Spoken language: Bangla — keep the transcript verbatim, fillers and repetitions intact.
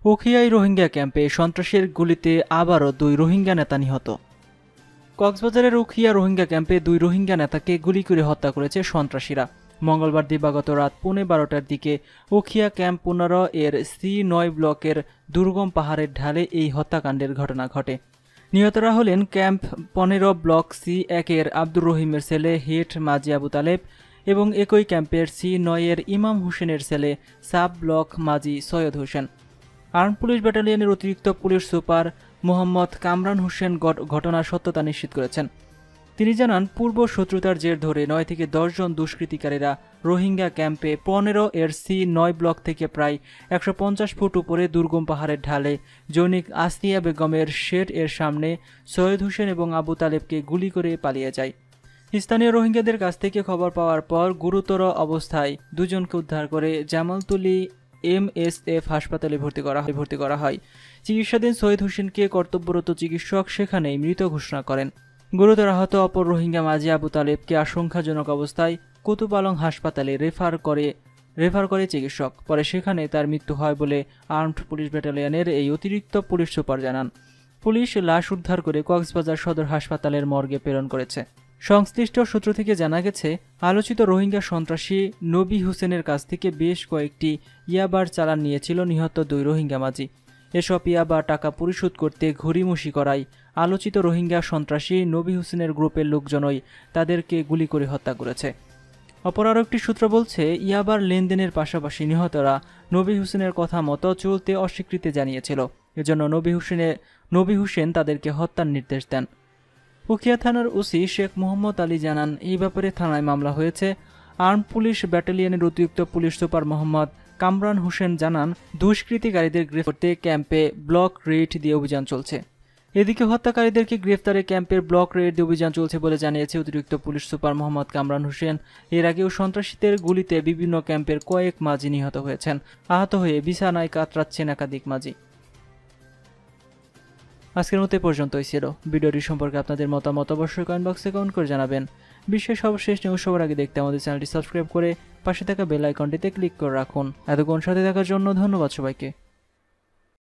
উখিয়ায় রোহিঙ্গা ক্যাম্পে সন্ত্রাসের গুলিতে আবারও দুই রোহিঙ্গা নেতা নিহত। কক্সবাজারের উখিয়া রোহিঙ্গা ক্যাম্পে দুই রোহিঙ্গা নেতাকে গুলি করে হত্যা করেছে সন্ত্রাসীরা। মঙ্গলবার দিবাগত রাত পৌনে বারোটার দিকে উখিয়া ক্যাম্প পনেরো এর সি নয় ব্লকের দুর্গম পাহাড়ের ঢালে এই হত্যাকাণ্ডের ঘটনা ঘটে। নিহতরা হলেন ক্যাম্প পনেরো ব্লক সি একের আব্দুর রহিমের ছেলে হেট মাজি আবু তালেব এবং একই ক্যাম্পের সি নয়ের ইমাম হোসেনের ছেলে সাব ব্লক মাজি সৈয়দ হোসেন। আর্ম পুলিশ ব্যাটালিয়নের অতিরিক্ত পুলিশ সুপার মোহাম্মদ কামরান হোসেন ঘটনার সত্যতা নিশ্চিত করেছেন। তিনি জানান, পূর্ব শত্রুতার জের ধরে নয় থেকে দশ জন দুষ্কৃতিকারীরা রোহিঙ্গা ক্যাম্পে পনেরো এর সি নয় ব্লক থেকে প্রায় একশো পঞ্চাশ ফুট উপরে দুর্গম পাহাড়ের ঢালে জৈনিক আসনিয়া বেগমের শেড এর সামনে সৈয়দ হোসেন এবং আবু তালেবকে গুলি করে পালিয়ে যায়। স্থানীয় রোহিঙ্গাদের কাছ থেকে খবর পাওয়ার পর গুরুতর অবস্থায় দুজনকে উদ্ধার করে জামালতুলি এম এস এফ হাসপাতালে ভর্তি করা হয় ভর্তি করা হয় চিকিৎসাধীন সৈয়দ হোসেনকে কর্তব্যরত চিকিৎসক সেখানেই মৃত ঘোষণা করেন। গুরুতর আহত অপর রোহিঙ্গা মাঝি আবু তালেবকে আশঙ্কাজনক অবস্থায় কুতুপালং হাসপাতালে রেফার করে রেফার করে চিকিৎসক। পরে সেখানে তার মৃত্যু হয় বলে আর্মড পুলিশ ব্যাটালিয়নের এই অতিরিক্ত পুলিশ সুপার জানান। পুলিশ লাশ উদ্ধার করে কক্সবাজার সদর হাসপাতালের মর্গে প্রেরণ করেছে। সংশ্লিষ্ট সূত্র থেকে জানা গেছে, আলোচিত রোহিঙ্গা সন্ত্রাসী নবী হোসেনের কাছ থেকে বেশ কয়েকটি ইয়াবার চালান নিয়েছিল নিহত দুই রোহিঙ্গা মাঝি। এসব ইয়াবা টাকা পরিশোধ করতে ঘড়িমুষি করায় আলোচিত রোহিঙ্গা সন্ত্রাসী নবী হোসেনের গ্রুপের লোকজনই তাদেরকে গুলি করে হত্যা করেছে। অপর আরও একটি সূত্র বলছে, ইয়াবার লেনদেনের পাশাপাশি নিহতরা নবী হোসেনের কথা মতো চলতে অস্বীকৃতি জানিয়েছিল। এজন্য নবী হোসেনের নবী হোসেন তাদেরকে হত্যার নির্দেশ দেন। উখিয়া থানার ওসি শেখ মোহাম্মদ আলী জানান, এই ব্যাপারে থানায় মামলা হয়েছে। আর্ম পুলিশ ব্যাটালিয়নের অতিরিক্ত পুলিশ সুপার মোহাম্মদ কামরান হোসেন জানান, দুষ্কৃতিকারীদের গ্রেফতার করতে ক্যাম্পে ব্লক রেড দিয়ে অভিযান চলছে। এদিকে হত্যাকারীদেরকে গ্রেফতারে ক্যাম্পের ব্লক রেড দিয়ে অভিযান চলছে বলে জানিয়েছে অতিরিক্ত পুলিশ সুপার মোহাম্মদ কামরান হোসেন। এর আগেও সন্ত্রাসীদের গুলিতে বিভিন্ন ক্যাম্পের কয়েক মাঝি নিহত হয়েছেন। আহত হয়ে বিছানায় কাতরাচ্ছেন একাধিক মাঝি। আজকের মতো এ পর্যন্তই ছিল। ভিডিওটি সম্পর্কে আপনাদের মতামত অবশ্যই কমেন্ট বক্সে কমেন্ট করে জানাবেন। বিশ্বের সর্বশেষ নিউজ সবার আগে দেখতে আমাদের চ্যানেলটি সাবস্ক্রাইব করে পাশে থাকা বেল আইকনটিতে ক্লিক করে রাখুন। এতক্ষণ সাথে থাকার জন্য ধন্যবাদ সবাইকে।